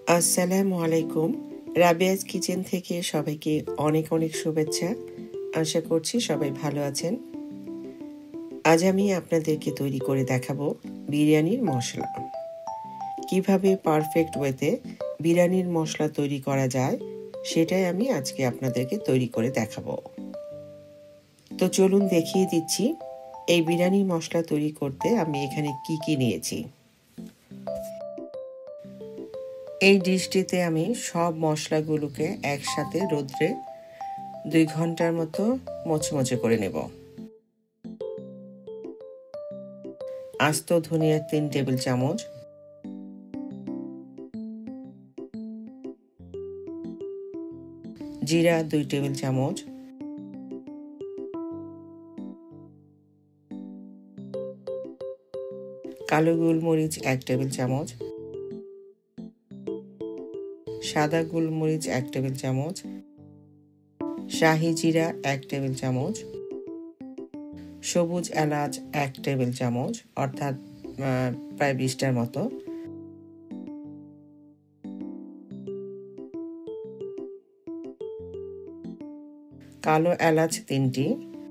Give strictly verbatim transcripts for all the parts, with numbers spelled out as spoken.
আসসালামু আলাইকুম। রাবিয়াস কিচেন থেকে সবাইকে অনেক অনেক শুভেচ্ছা। আশা করছি সবাই ভালো আছেন। আজ আমি আপনাদেরকে তৈরি করে দেখাবো বিরিয়ানির মশলা। কিভাবে পারফেক্ট ওয়েতে বিরিয়ানির মশলা তৈরি করা যায় সেটাই আমি আজকে আপনাদেরকে তৈরি করে দেখাবো। তো চলুন দেখিয়ে দিচ্ছি এই বিরিয়ানি মশলা তৈরি করতে আমি এখানে কি কি নিয়েছি। এই ডিশটিতে আমি সব মশলাগুলোকে একসাথে রোদ্রে দুই ঘন্টার মতো মচমচে করে নেব। আস্ত ধনিয়া তিন টেবিল চামচ, জিরা দুই টেবিল চামচ, কালো গোলমরিচ এক টেবিল চামচ, সাদা গোলমরিচ এক টেবিল চামচ, শাহি জিরা এক টেবিল চামচ, সবুজ এলাচ এক টেবিল চামচ অর্থাৎ প্রায় বিশটার মতো, কালো এলাচ তিনটি,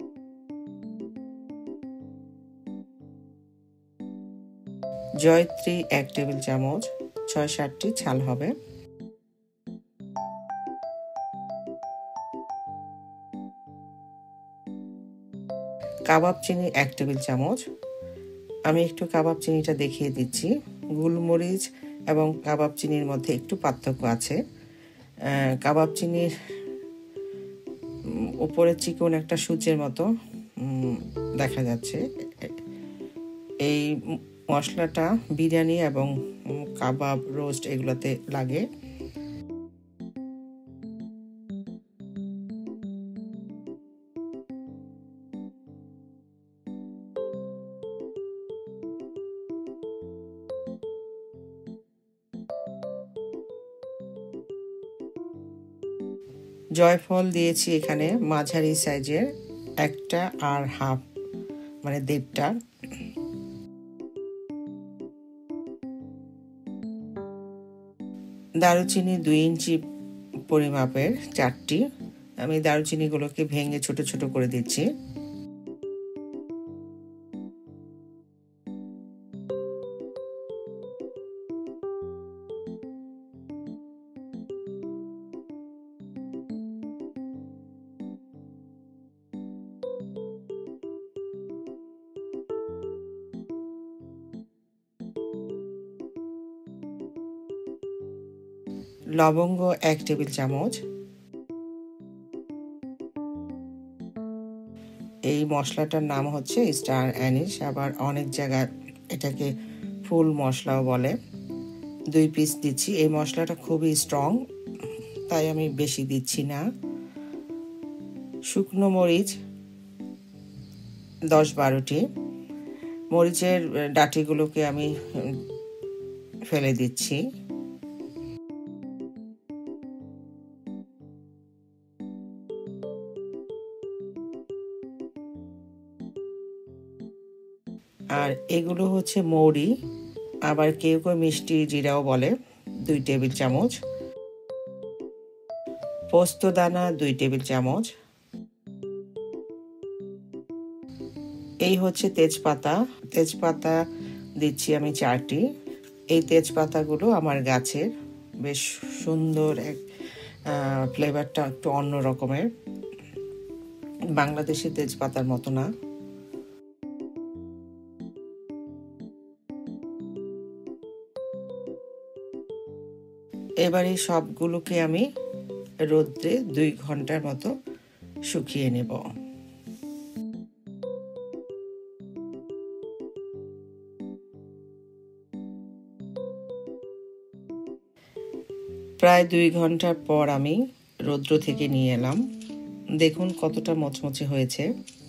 জয়ত্রী এক টেবিল চামচ, ছয় সাতটি ছাল হবে, কাবাব চিনি এক টেবিল চামচ। আমি একটু কাবাব চিনিটা দেখিয়ে দিচ্ছি। গোলমরিচ এবং কাবাব চিনির মধ্যে একটু পার্থক্য আছে। কাবাব চিনির উপরে চিকন একটা সূচের মতো দেখা যাচ্ছে। এই মশলাটা বিরিয়ানি এবং কাবাব, রোস্ট এগুলোতে লাগে। জয়ফল দিয়েছি এখানে মাঝারি সাইজের একটা আর হাফ মানে দেড়টা, দারুচিনি দুই ইঞ্চি পরিমাপের চারটি। আমি দারুচিনিগুলোকে ভেঙে ছোট ছোট করে দিচ্ছি। লবঙ্গ এক টেবিল চামচ। এই মশলাটার নাম হচ্ছে স্টার অ্যানিশ, আবার অনেক জায়গায় এটাকে ফুল মশলাও বলে। দুই পিস দিচ্ছি। এই মশলাটা খুবই স্ট্রং, তাই আমি বেশি দিচ্ছি না। শুকনো মরিচ দশ বারোটি। মরিচের ডাঁটিগুলোকে আমি ফেলে দিচ্ছি। আর এগুলো হচ্ছে মৌরি, আবার কেউ কেউ মিষ্টি জিরাও বলে, দুই টেবিল চামচ। পোস্ত দানা দুই টেবিল চামচ। এই হচ্ছে তেজপাতা। তেজপাতা দিচ্ছি আমি চারটি। এই তেজপাতাগুলো আমার গাছের, বেশ সুন্দর এক ফ্লেভারটা একটু অন্য রকমের, বাংলাদেশি তেজপাতার মতো না। এবারে সবগুলোকে আমি রোদ্রে দুই ঘন্টার মতো শুকিয়ে নেব। প্রায় দুই ঘন্টার পর আমি রৌদ্র থেকে নিয়ে এলাম। দেখুন কতটা মচমচে হয়েছে।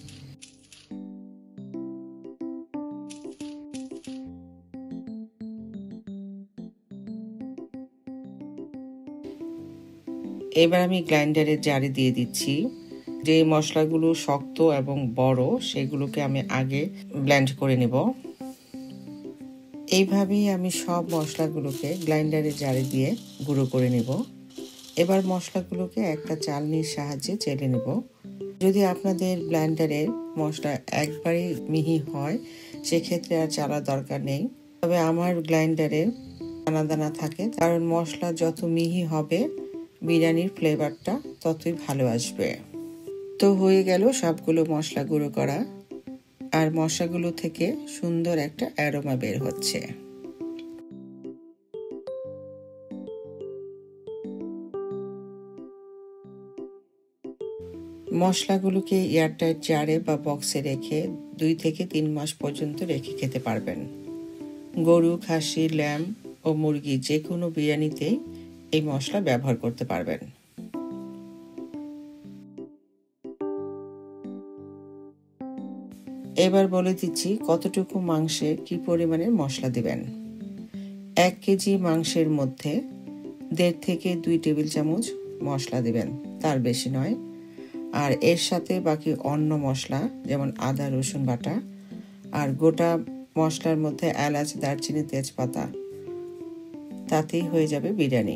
এবার আমি গ্রাইন্ডারের জারে দিয়ে দিচ্ছি। যে মশলাগুলো শক্ত এবং বড় সেগুলোকে আমি আগে ব্লেন্ড করে নেব। এইভাবেই আমি সব মশলাগুলোকে গ্রাইন্ডারে জারে দিয়ে গুঁড়ো করে নেব। এবার মশলাগুলোকে একটা চালনির সাহায্যে চেলে নেব। যদি আপনাদের ব্লেন্ডারের মশলা একবারেই মিহি হয় সেক্ষেত্রে আর চালার দরকার নেই, তবে আমার গ্রাইন্ডারে দানা দানা থাকে, কারণ মশলা যত মিহি হবে বিরিয়ানির ফ্লেভারটা ততই ভালো আসবে। তো হয়ে গেল সবগুলো মশলা গুঁড়ো করা, আর মশলাগুলো থেকে সুন্দর একটা অ্যারোমা বের হচ্ছে। মশলাগুলোকে এয়ারটাইট জারে বা বক্সে রেখে দুই থেকে তিন মাস পর্যন্ত রেখে খেতে পারবেন। গরু, খাসি, ল্যাম্ব ও মুরগি যে কোনো বিরিয়ানিতেই এই মশলা ব্যবহার করতে পারবেন। এবার বলে দিচ্ছি কতটুকু মাংসে কি পরিমাণের মশলা দিবেন। এক কেজি মাংসের মধ্যে দেড় থেকে দুই টেবিল চামচ মশলা দিবেন, তার বেশি নয়। আর এর সাথে বাকি অন্য মশলা যেমন আদা রসুন বাটা আর গোটা মশলার মধ্যে এলাচ, দারচিনি, তেজপাতা, তাতেই হয়ে যাবে বিরিয়ানি।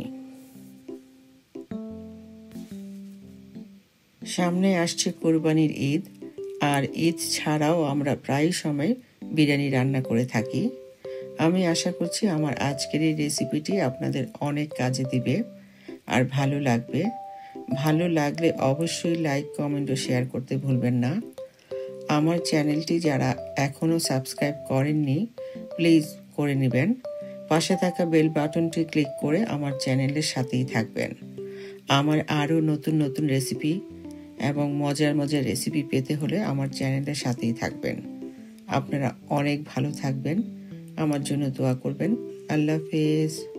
সামনে আসছে কোরবানির ঈদ, আর ঈদ ছাড়াও আমরা প্রায় সময় বিরিয়ানি রান্না করে থাকি। আমি আশা করছি আমার আজকের এই রেসিপিটি আপনাদের অনেক কাজে দিবে আর ভালো লাগবে। ভালো লাগলে অবশ্যই লাইক, কমেন্ট ও শেয়ার করতে ভুলবেন না। আমার চ্যানেলটি যারা এখনও সাবস্ক্রাইব করেননি প্লিজ করে নেবেন। পাশে থাকা বেল বাটনটি ক্লিক করে আমার চ্যানেলের সাথেই থাকবেন। আমার আরও নতুন নতুন রেসিপি এবং মজার মজার রেসিপি পেতে হলে আমার চ্যানেলের সাথেই থাকবেন। আপনারা অনেক ভালো থাকবেন, আমার জন্য দোয়া করবেন। আল্লাহ হাফেজ।